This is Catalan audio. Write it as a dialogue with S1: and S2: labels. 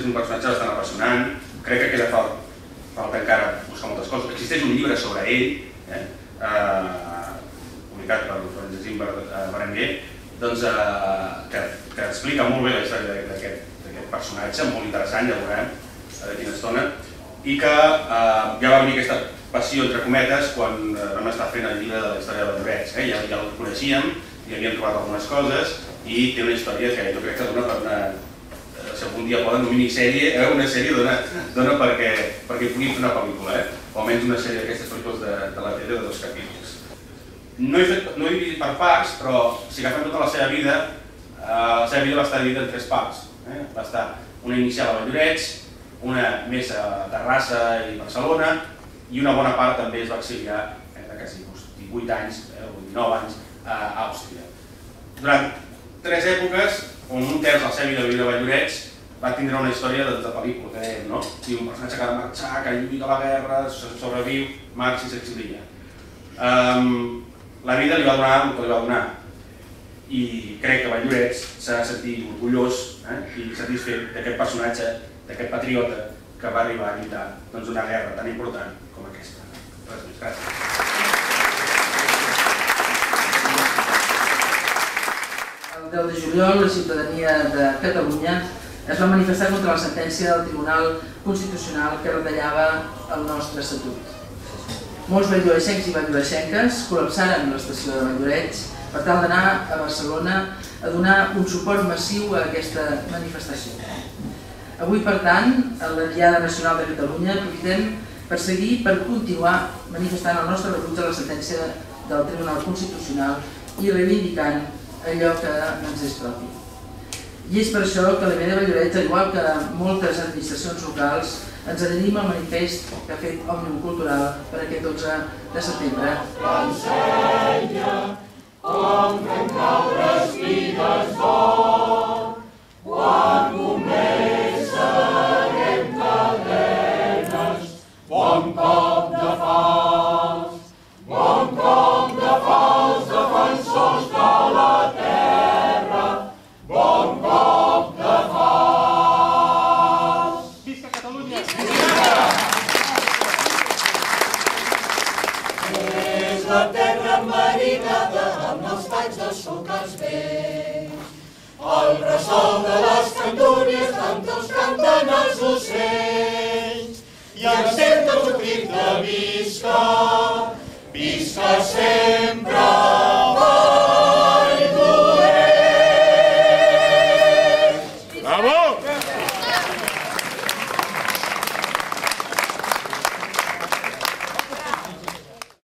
S1: un personatge bastant apassionant, crec que queda falta encara buscar moltes coses. Existeix un llibre sobre ell, publicat per Jacint Berenguer, que explica molt bé la història d'aquest personatge, molt interessant, ja veurem d'aquí una estona, i que ja va venir aquesta passió, entre cometes, quan vam estar fent el llibre de la història de Valldoret. Ja el coneixíem, hi havíem trobat algunes coses, i té una història que jo crec que dona per una... Si algun dia poden, una minissèrie, una sèrie dona perquè hi puguin fer una pel·lícula, o almenys una sèrie d'aquestes pel·lícules de la tele de 2 capítols. No he dividit per parts, però si agafem tota la seva vida va estar dividida en 3 parts. Va estar una inicial a Valldoret, una més a Terrassa i Barcelona, i una bona part també es va exiliar de quasi 18 anys o 19 anys a Àustria. Durant 3 èpoques, on un terç de la seva vida a Valldoret va tindre una història de pel·lícula, que dèiem, no? Un personatge que ha de marxar, que lluita a la guerra, sobreviu, marxa i s'exilia. La vida li va donar el que li va donar, i crec que Valldoret s'ha de sentir orgullós i satisfet d'aquest personatge, d'aquest patriota que va arribar a lluitar una guerra tan important com aquesta. Res més, gràcies.
S2: El 10 de juliol, la ciutadania de Catalunya es va manifestar contra la sentència del Tribunal Constitucional que retallava el nostre estatut. Molts valldoreixencs i valldoreixenques col·lapsaren l'estació de Valldoret per tal d'anar a Barcelona a donar un suport massiu a aquesta manifestació. Avui, per tant, a la Diada Nacional de Catalunya aprofitem per continuar manifestant el nostre rebuig a la sentència del Tribunal Constitucional i reivindicant allò que ens és propi. I és per això que l'EME de Valldoret, al igual que moltes administracions locals, ens adherim al manifest que ha fet Òmnium Cultural per aquest 11 de setembre.
S3: Ensenya com fem caure espigues d'or, quan començarem cadenes, bon cop de falç, defensors de la terra, bon cop de falç. Visca Catalunya! És la terra marinada amb els talls dels sucres vells, el bressol de les cantúries d'entre els canten els ocells, i enceta el crit de visca, visca sempre Valldoret! Bravo!